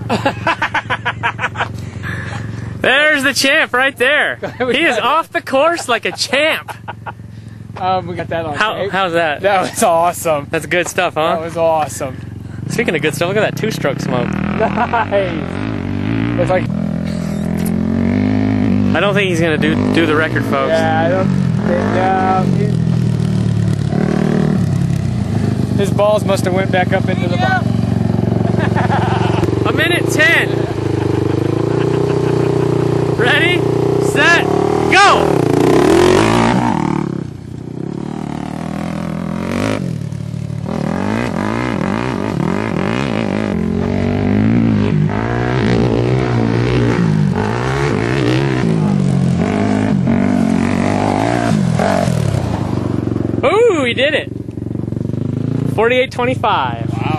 There's the champ right there. He is off the course like a champ. We got that on tape. How's that? That was awesome. That's good stuff, huh? That was awesome. Speaking of good stuff, look at that two-stroke smoke. Nice. It's like, I don't think he's gonna do the record, folks. yeah, I don't think, his balls must have went back up into the box. 1:10. Ready, set, go! Ooh, he did it. 48.25. Wow.